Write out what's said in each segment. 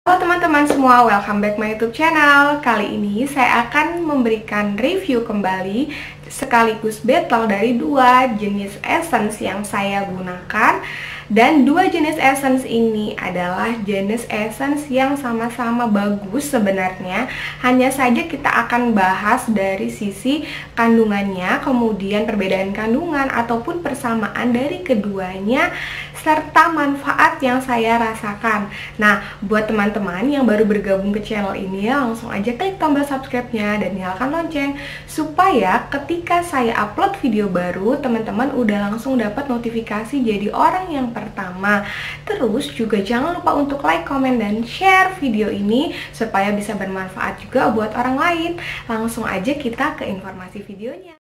Halo teman-teman semua, welcome back my YouTube channel. Kali ini saya akan memberikan review kembali sekaligus battle dari dua jenis essence yang saya gunakan. Dan dua jenis essence ini adalah jenis essence yang sama-sama bagus sebenarnya. Hanya saja kita akan bahas dari sisi kandungannya, kemudian perbedaan kandungan ataupun persamaan dari keduanya, serta manfaat yang saya rasakan. Nah, buat teman-teman yang baru bergabung ke channel ini, langsung aja klik tombol subscribe-nya dan nyalakan lonceng supaya ketika saya upload video baru, teman-teman udah langsung dapat notifikasi jadi orang yang pertama. Terus juga jangan lupa untuk like, komen, dan share video ini supaya bisa bermanfaat juga buat orang lain. Langsung aja kita ke informasi videonya.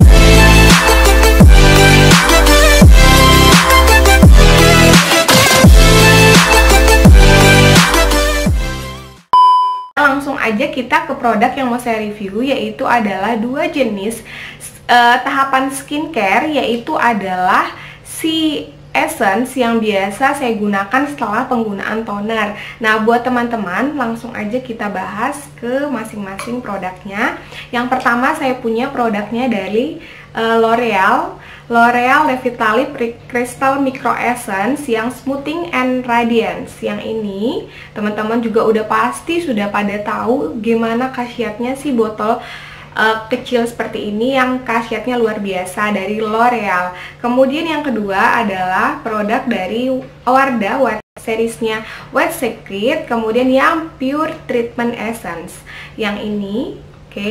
Langsung aja kita ke produk yang mau saya review, yaitu adalah dua jenis tahapan skincare, yaitu adalah si essence yang biasa saya gunakan setelah penggunaan toner. Nah, buat teman-teman langsung aja kita bahas ke masing-masing produknya. Yang pertama saya punya produknya dari L'Oreal Revitalift Crystal Micro Essence yang Smoothing and Radiance. Yang ini teman-teman juga udah pasti sudah pada tahu gimana khasiatnya si botol kecil seperti ini yang khasiatnya luar biasa dari L'Oreal. Kemudian yang kedua adalah produk dari Wardah seriesnya White Secret, kemudian yang Pure Treatment Essence. Yang ini, oke.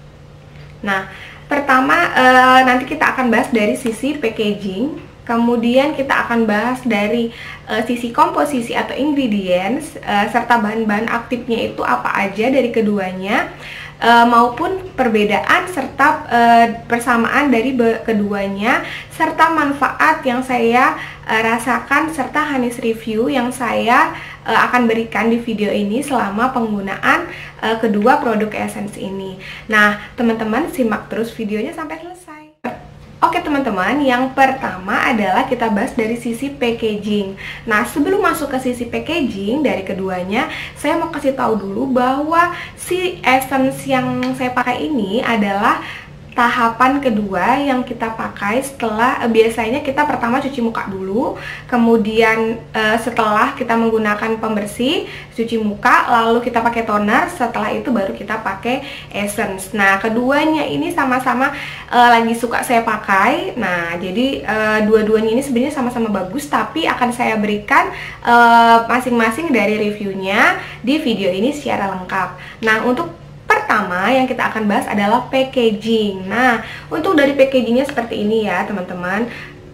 Nah, pertama nanti kita akan bahas dari sisi packaging, kemudian kita akan bahas dari sisi komposisi atau ingredients, serta bahan-bahan aktifnya itu apa aja dari keduanya, maupun perbedaan serta persamaan dari keduanya, serta manfaat yang saya rasakan, serta hanis review yang saya akan berikan di video ini selama penggunaan kedua produk essence ini. Nah, teman-teman simak terus videonya sampai selesai. Oke teman-teman, yang pertama adalah kita bahas dari sisi packaging. Nah, sebelum masuk ke sisi packaging dari keduanya, saya mau kasih tahu dulu bahwa si essence yang saya pakai ini adalah tahapan kedua yang kita pakai setelah biasanya kita pertama cuci muka dulu, kemudian setelah kita menggunakan pembersih, cuci muka, lalu kita pakai toner, setelah itu baru kita pakai essence. Nah, keduanya ini sama-sama lagi suka saya pakai. Nah, jadi dua-duanya ini sebenarnya sama-sama bagus, tapi akan saya berikan masing-masing dari reviewnya di video ini secara lengkap. Nah, untuk pertama yang kita akan bahas adalah packaging. Nah, untuk dari packagingnya seperti ini ya teman-teman.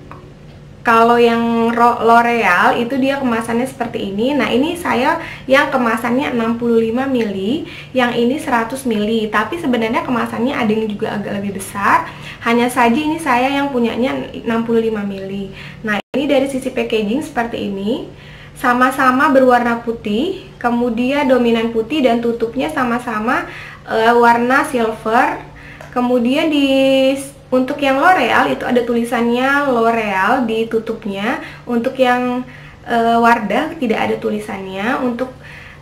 Kalau yang L'Oreal itu dia kemasannya seperti ini. Nah, ini saya yang kemasannya 65 ml, yang ini 100 ml. Tapi sebenarnya kemasannya ada yang juga agak lebih besar. Hanya saja ini saya yang punyanya 65 ml. Nah, ini dari sisi packaging seperti ini. Sama-sama berwarna putih, kemudian dominan putih dan tutupnya sama-sama warna silver. Kemudian untuk yang L'Oreal itu ada tulisannya L'Oreal di tutupnya. Untuk yang Wardah tidak ada tulisannya. Untuk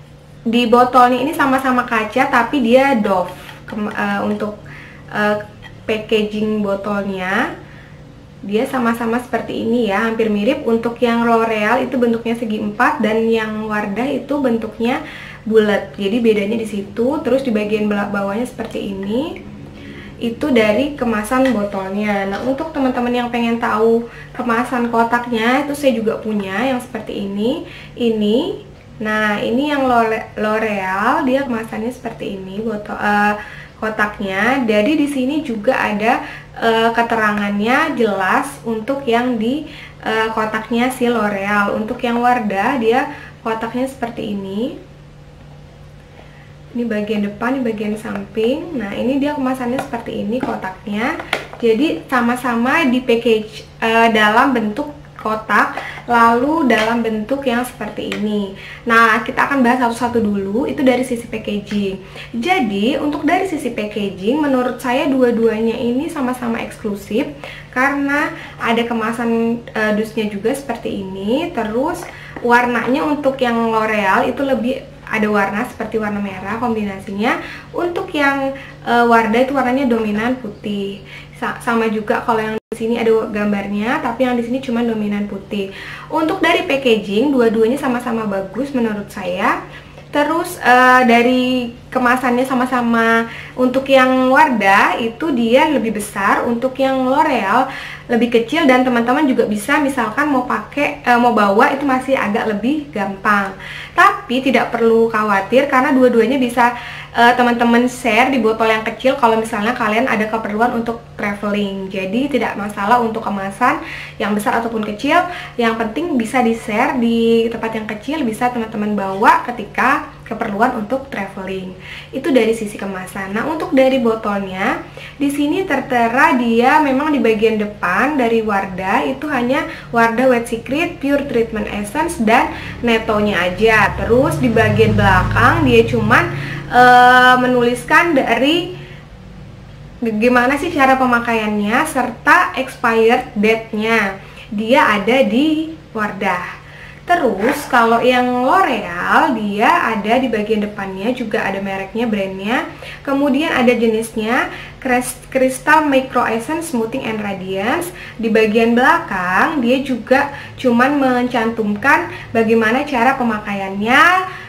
di botolnya ini sama-sama kaca tapi dia doff. Untuk packaging botolnya dia sama-sama seperti ini ya, hampir mirip. Untuk yang L'Oreal itu bentuknya segi 4 dan yang Wardah itu bentuknya bulat. Jadi bedanya di situ. Terus di bagian bawahnya seperti ini. Itu dari kemasan botolnya. Nah, untuk teman-teman yang pengen tahu kemasan kotaknya, itu saya juga punya yang seperti ini. Nah, ini yang L'Oreal, dia kemasannya seperti ini kotaknya. Jadi di sini juga ada keterangannya jelas untuk yang di kotaknya si L'Oreal. Untuk yang Wardah dia kotaknya seperti ini. Ini bagian depan, ini bagian samping. Nah, ini dia kemasannya seperti ini kotaknya. Jadi sama-sama di package dalam bentuk kotak, lalu dalam bentuk yang seperti ini. Nah, kita akan bahas satu-satu dulu, itu dari sisi packaging. Jadi, untuk dari sisi packaging, menurut saya dua-duanya ini sama-sama eksklusif, karena ada kemasan dusnya juga seperti ini. Terus, warnanya untuk yang L'Oreal itu lebih ada warna seperti warna merah kombinasinya. Untuk yang Wardah itu warnanya dominan putih. Sama juga kalau yang di sini ada gambarnya, tapi yang di sini cuma dominan putih. Untuk dari packaging, dua-duanya sama-sama bagus menurut saya. Terus dari kemasannya sama-sama. Untuk yang Wardah itu dia lebih besar, untuk yang L'Oreal lebih kecil, dan teman-teman juga bisa misalkan mau pakai mau bawa itu masih agak lebih gampang. Tapi tidak perlu khawatir karena dua-duanya bisa teman-teman share di botol yang kecil kalau misalnya kalian ada keperluan untuk traveling. Jadi tidak masalah untuk kemasan yang besar ataupun kecil, yang penting bisa di-share di tempat yang kecil, bisa teman-teman bawa ketika keperluan untuk traveling. Itu dari sisi kemasan. Nah, untuk dari botolnya, di sini tertera dia memang di bagian depan dari Wardah itu hanya Wardah Wet Secret Pure Treatment Essence dan Netto-nya aja. Terus di bagian belakang dia cuman menuliskan dari gimana sih cara pemakaiannya serta expired date-nya. Dia ada di Wardah. Terus kalau yang L'Oreal dia ada di bagian depannya juga ada mereknya, brandnya. Kemudian ada jenisnya Crystal Micro Essence Smoothing and Radiance. Di bagian belakang dia juga cuman mencantumkan bagaimana cara pemakaiannya,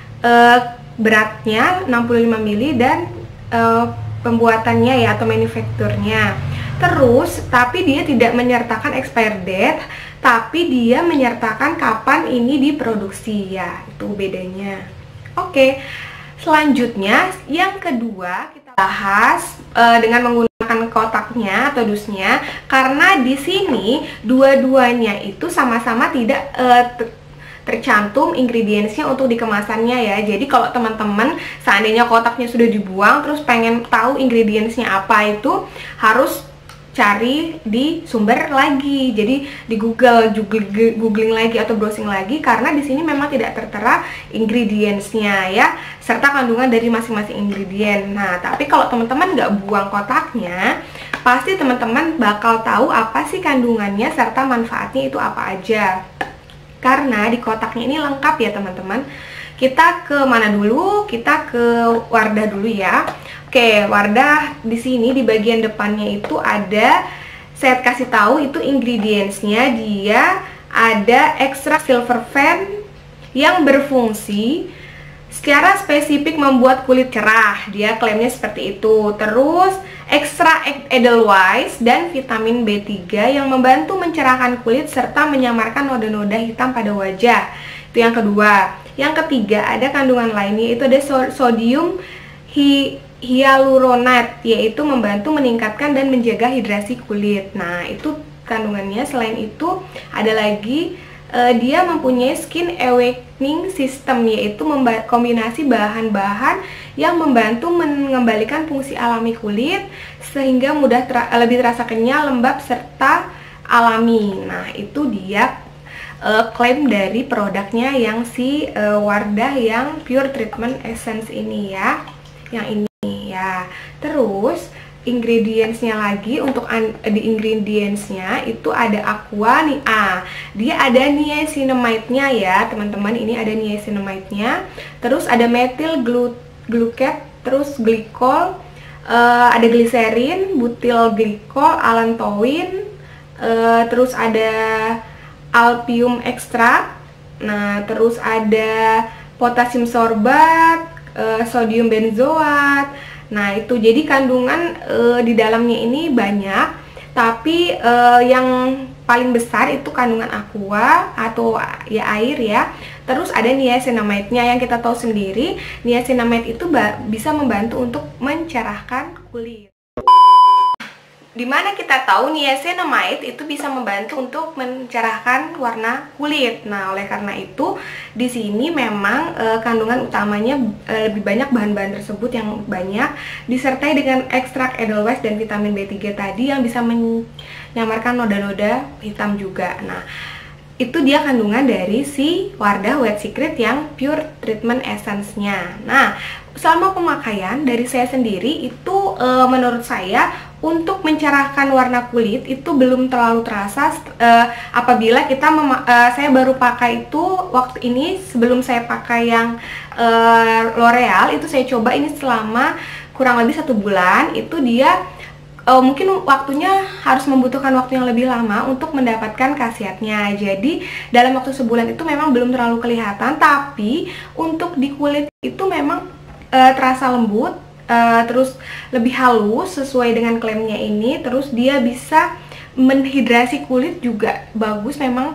beratnya 65 ml dan pembuatannya ya atau manufakturnya. Terus tapi dia tidak menyertakan expired date, tapi dia menyertakan kapan ini diproduksi ya, itu bedanya. Oke, selanjutnya yang kedua kita bahas dengan menggunakan kotaknya atau dusnya, karena di sini dua-duanya itu sama-sama tidak tercantum ingredientsnya untuk dikemasannya ya. Jadi kalau teman-teman seandainya kotaknya sudah dibuang terus pengen tahu ingredientsnya apa, itu harus cari di sumber lagi. Jadi di Google, googling lagi atau browsing lagi, karena di sini memang tidak tertera ingredientsnya ya, serta kandungan dari masing-masing ingredient. Nah, tapi kalau teman-teman nggak buang kotaknya, pasti teman-teman bakal tahu apa sih kandungannya serta manfaatnya itu apa aja. Karena di kotaknya ini lengkap ya teman-teman. Kita ke mana dulu? Kita ke Wardah dulu ya. Oke, Wardah di sini di bagian depannya itu ada, saya kasih tahu itu ingredientsnya. Dia ada ekstrak silver fan yang berfungsi secara spesifik membuat kulit cerah. Dia klaimnya seperti itu. Terus ekstrak Edelweiss dan vitamin B3 yang membantu mencerahkan kulit serta menyamarkan noda-noda hitam pada wajah. Itu yang kedua. Yang ketiga ada kandungan lainnya, itu ada sodium hyaluronat, yaitu membantu meningkatkan dan menjaga hidrasi kulit. Nah, itu kandungannya. Selain itu ada lagi dia mempunyai skin awakening system, yaitu kombinasi bahan-bahan yang membantu mengembalikan fungsi alami kulit sehingga mudah lebih terasa kenyal, lembab serta alami. Nah, itu dia klaim dari produknya yang si Wardah yang Pure Treatment Essence ini ya, yang ini ya. Terus ingredientsnya lagi, untuk di ingredientsnya itu ada aqua nih, dia ada niacinamide-nya ya teman-teman. Ini ada niacinamide-nya. Terus ada methyl glucate, terus glikol, ada gliserin, butyl glikol, allantoin, terus ada alpium ekstrak. Nah, terus ada potasium sorbat, sodium benzoat. Nah, itu jadi kandungan di dalamnya ini banyak, tapi yang paling besar itu kandungan aqua atau ya air ya. Terus ada niacinamide-nya yang kita tahu sendiri, niacinamide itu bisa membantu untuk mencerahkan kulit. Dimana kita tahu niacinamide itu bisa membantu untuk mencerahkan warna kulit. Nah, oleh karena itu di sini memang kandungan utamanya lebih banyak bahan-bahan tersebut yang banyak, disertai dengan ekstrak Edelweiss dan vitamin B3 tadi yang bisa menyamarkan noda-noda hitam juga. Nah, itu dia kandungan dari si Wardah White Secret yang pure treatment essence-nya. Nah, selama pemakaian dari saya sendiri itu menurut saya untuk mencerahkan warna kulit itu belum terlalu terasa apabila kita saya baru pakai itu waktu ini sebelum saya pakai yang L'Oreal itu saya coba ini selama kurang lebih 1 bulan itu dia mungkin waktunya harus membutuhkan waktu yang lebih lama untuk mendapatkan khasiatnya. Jadi dalam waktu sebulan itu memang belum terlalu kelihatan, tapi untuk di kulit itu memang terasa lembut, terus lebih halus sesuai dengan klaimnya ini. Terus dia bisa menhidrasi kulit juga bagus, memang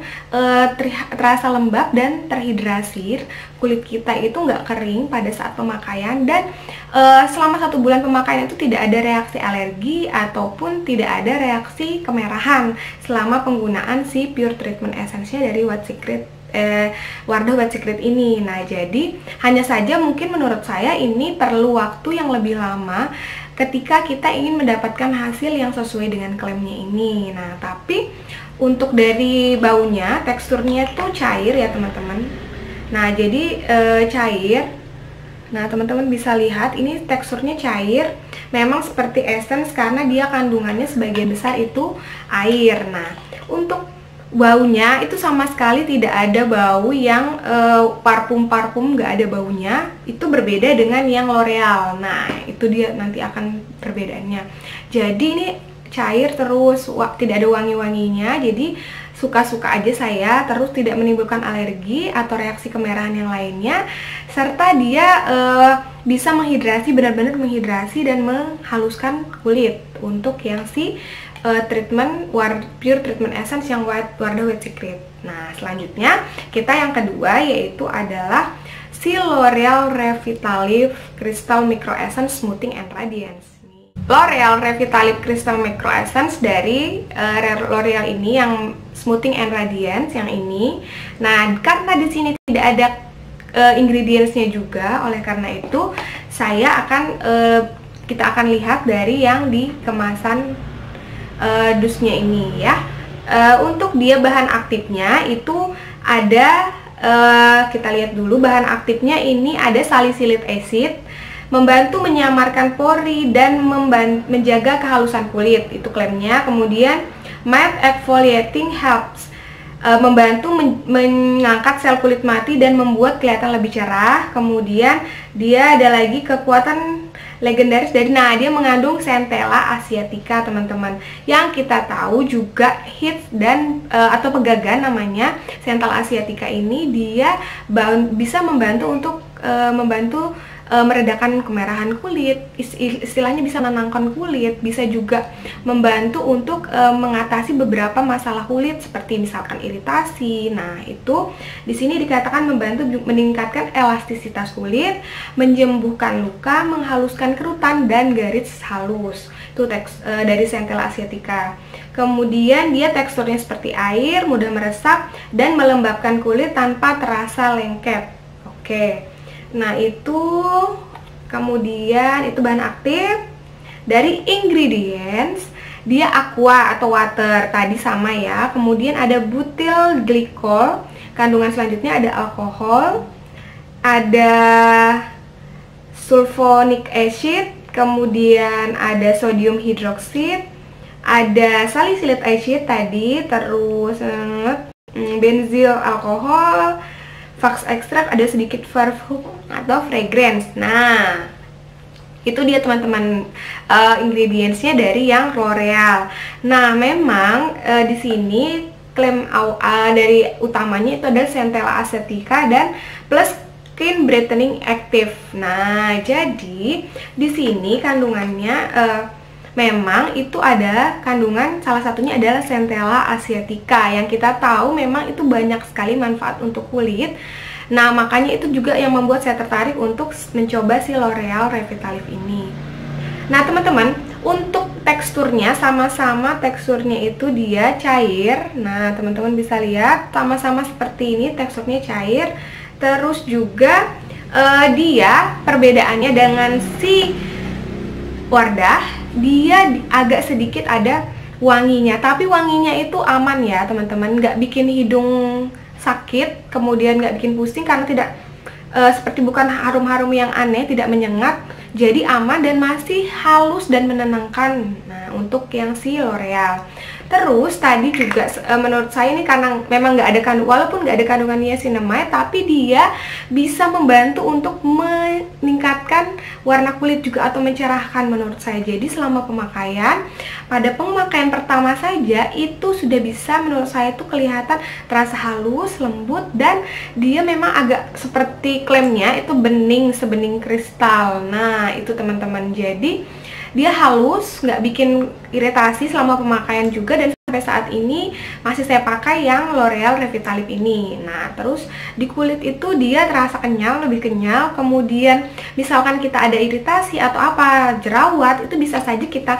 terasa lembab dan terhidrasi. Kulit kita itu nggak kering pada saat pemakaian, dan selama 1 bulan pemakaian itu tidak ada reaksi alergi ataupun tidak ada reaksi kemerahan selama penggunaan si pure treatment essence-nya dari White Secret, Wardah White Secret ini. Nah, jadi hanya saja mungkin menurut saya ini perlu waktu yang lebih lama ketika kita ingin mendapatkan hasil yang sesuai dengan klaimnya ini. Nah, tapi untuk dari baunya, teksturnya tuh cair ya teman-teman. Nah, jadi cair. Nah, teman-teman bisa lihat ini teksturnya cair. Memang seperti essence karena dia kandungannya sebagian besar itu air. Nah, untuk baunya itu sama sekali tidak ada bau yang parfum-parfum, nggak ada baunya. Itu berbeda dengan yang L'Oreal. Nah, itu dia nanti akan perbedaannya. Jadi ini cair terus, tidak ada wangi-wanginya. Jadi suka-suka aja saya, terus tidak menimbulkan alergi atau reaksi kemerahan yang lainnya. Serta dia bisa menghidrasi, benar-benar menghidrasi dan menghaluskan kulit untuk yang si treatment pure treatment essence yang Wardah White Secret. Nah, selanjutnya kita yang kedua yaitu adalah si L'Oreal Revitalift Crystal Micro Essence Smoothing and Radiance. L'Oreal Revitalift Crystal Micro Essence dari L'Oreal ini yang Smoothing and Radiance yang ini. Nah, karena di sini tidak ada ingredientsnya juga, oleh karena itu saya akan kita akan lihat dari yang di kemasan dusnya ini ya. Untuk dia bahan aktifnya itu ada, kita lihat dulu bahan aktifnya ini ada salicylic acid, membantu menyamarkan pori dan menjaga kehalusan kulit, itu klaimnya. Kemudian matte exfoliating helps, membantu mengangkat sel kulit mati dan membuat kelihatan lebih cerah. Kemudian dia ada lagi kekuatan legendaris dari, nah dia mengandung Centella asiatica teman-teman, yang kita tahu juga hits dan atau pegagan namanya Centella asiatica ini. Dia bisa membantu untuk meredakan kemerahan kulit, istilahnya bisa menenangkan kulit, bisa juga membantu untuk mengatasi beberapa masalah kulit seperti misalkan iritasi. Nah, itu di sini dikatakan membantu meningkatkan elastisitas kulit, menyembuhkan luka, menghaluskan kerutan dan garis halus. Itu dari Centella asiatica. Kemudian dia teksturnya seperti air, mudah meresap dan melembabkan kulit tanpa terasa lengket. Oke. Nah, itu kemudian itu bahan aktif. Dari ingredients dia aqua atau water tadi sama ya. Kemudian ada butyl glycol, kandungan selanjutnya ada alkohol, ada sulfonic acid, kemudian ada sodium hydroxide, ada salicylic acid tadi, terus benzyl alkohol, wax extract, ada sedikit parfum atau fragrance. Nah, itu dia teman-teman ingredientsnya dari yang L'Oreal. Nah, memang di sini klaim dari utamanya itu ada Centella asiatica dan plus Skin Brightening Active. Nah, jadi di sini kandungannya memang itu ada kandungan, salah satunya adalah Centella asiatica yang kita tahu memang itu banyak sekali manfaat untuk kulit. Nah, makanya itu juga yang membuat saya tertarik untuk mencoba si L'Oreal Revitalift ini. Nah, teman-teman, untuk teksturnya sama-sama teksturnya itu dia cair. Nah, teman-teman bisa lihat sama-sama seperti ini, teksturnya cair. Terus juga dia perbedaannya dengan si Wardah, dia agak sedikit ada wanginya, tapi wanginya itu aman ya teman-teman, nggak bikin hidung sakit, kemudian nggak bikin pusing karena tidak seperti bukan harum-harum yang aneh, tidak menyengat, jadi aman dan masih halus dan menenangkan. Nah, untuk yang si L'Oreal. Terus tadi juga menurut saya ini karena memang nggak ada walaupun nggak ada kandungan niacinamide, tapi dia bisa membantu untuk meningkatkan warna kulit juga atau mencerahkan menurut saya. Jadi selama pemakaian, pada pemakaian pertama saja itu sudah bisa menurut saya itu kelihatan terasa halus, lembut, dan dia memang agak seperti klaimnya itu bening, sebening kristal. Nah itu teman-teman, jadi dia halus, nggak bikin iritasi selama pemakaian juga, dan sampai saat ini masih saya pakai yang L'Oreal Revitalip ini. Nah, terus di kulit itu dia terasa kenyal, lebih kenyal. Kemudian misalkan kita ada iritasi atau apa, jerawat, itu bisa saja kita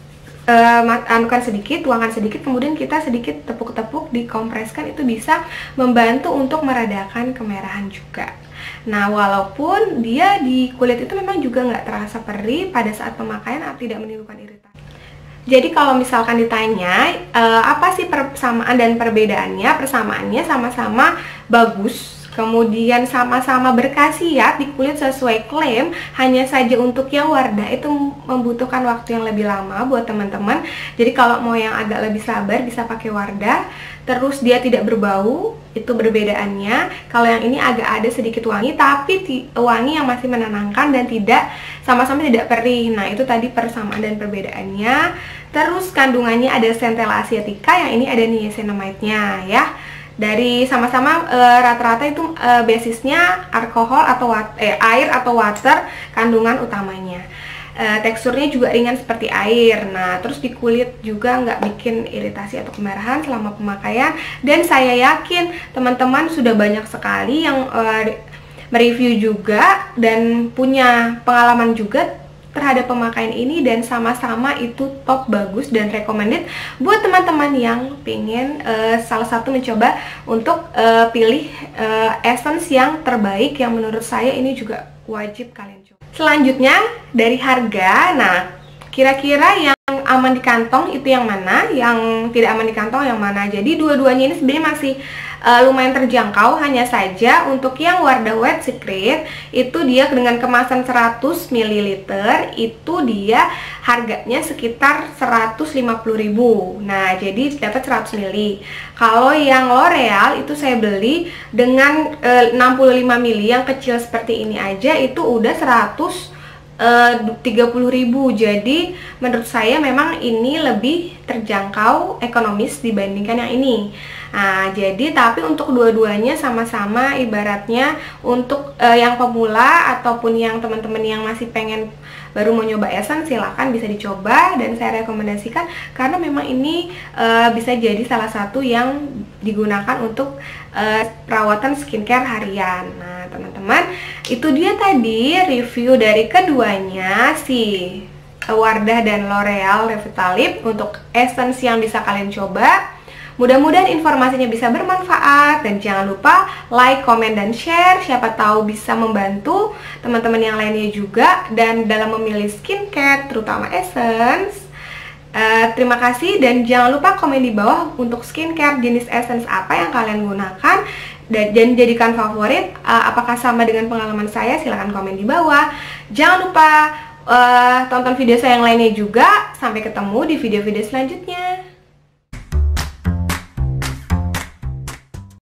anukan sedikit, tuangkan sedikit, kemudian kita sedikit tepuk-tepuk, dikompreskan, itu bisa membantu untuk meredakan kemerahan juga. Nah, walaupun dia di kulit itu memang juga nggak terasa perih pada saat pemakaian atau tidak menimbulkan iritasi. Jadi kalau misalkan ditanya apa sih persamaan dan perbedaannya, persamaannya sama-sama bagus, kemudian sama-sama berkhasiat di kulit sesuai klaim, hanya saja untuk yang Wardah itu membutuhkan waktu yang lebih lama buat teman-teman. Jadi kalau mau yang agak lebih sabar bisa pakai Wardah. Terus dia tidak berbau, itu perbedaannya. Kalau yang ini agak ada sedikit wangi, tapi wangi yang masih menenangkan dan tidak sama-sama tidak perih. Nah itu tadi persamaan dan perbedaannya. Terus kandungannya ada centella asiatica, yang ini ada niacinamide-nya ya. Dari sama-sama rata-rata itu basisnya alkohol atau air atau water kandungan utamanya. Teksturnya juga ringan seperti air. Nah, terus di kulit juga nggak bikin iritasi atau kemerahan selama pemakaian. Dan saya yakin teman-teman sudah banyak sekali yang mereview juga dan punya pengalaman juga terhadap pemakaian ini, dan sama-sama itu top, bagus, dan recommended buat teman-teman yang pengen salah satu mencoba untuk pilih essence yang terbaik, yang menurut saya ini juga wajib kalian coba. Selanjutnya dari harga, nah kira-kira yang aman di kantong itu yang mana, yang tidak aman di kantong yang mana. Jadi dua-duanya ini sebenarnya masih lumayan terjangkau, hanya saja untuk yang Wardah White Secret itu dia dengan kemasan 100 ml itu dia harganya sekitar 150.000. Nah, jadi dapat 100 ml. Kalau yang L'Oreal itu saya beli dengan 65 ml yang kecil seperti ini aja itu udah 130.000. Jadi menurut saya memang ini lebih terjangkau, ekonomis dibandingkan yang ini. Nah, jadi tapi untuk dua-duanya sama-sama ibaratnya untuk yang pemula ataupun yang teman-teman yang masih pengen baru mau nyoba essence, silahkan bisa dicoba, dan saya rekomendasikan karena memang ini bisa jadi salah satu yang digunakan untuk perawatan skincare harian. Nah, teman-teman, itu dia tadi review dari keduanya, si Wardah dan L'Oreal Revitalip untuk essence yang bisa kalian coba. Mudah-mudahan informasinya bisa bermanfaat, dan jangan lupa like, komen, dan share. Siapa tahu bisa membantu teman-teman yang lainnya juga dan dalam memilih skincare, terutama essence. Terima kasih, dan jangan lupa komen di bawah untuk skincare jenis essence apa yang kalian gunakan dan jadikan favorit. Apakah sama dengan pengalaman saya? Silahkan komen di bawah. Jangan lupa tonton video saya yang lainnya juga. Sampai ketemu di video-video selanjutnya.